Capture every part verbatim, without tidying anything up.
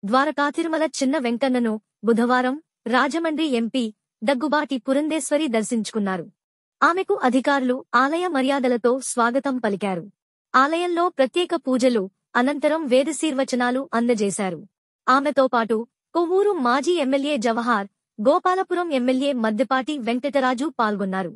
ద్వారకా తిరుమల చిన్న వెంకన్నను బుధవారం రాజమండ్రి ఎంపీ దగ్గుబాటి పురంధేశ్వరి దర్శించుకున్నారు. ఆమెకు అధికారులు ఆలయ మర్యాదలతో స్వాగతం పలికారు. ఆలయంలో ప్రత్యేక పూజలు అనంతరం వేదశీర్వచనాలు అందజేశారు. ఆమెతో పాటు కొవ్వూరు మాజీ ఎమ్మెల్యే జవహార్, గోపాలపురం ఎమ్మెల్యే మద్దెపాటి వెంకటరాజు పాల్గొన్నారు.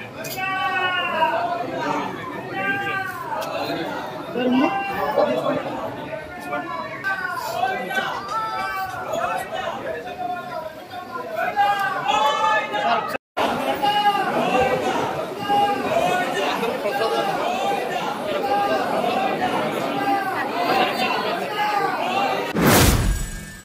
ఏంటి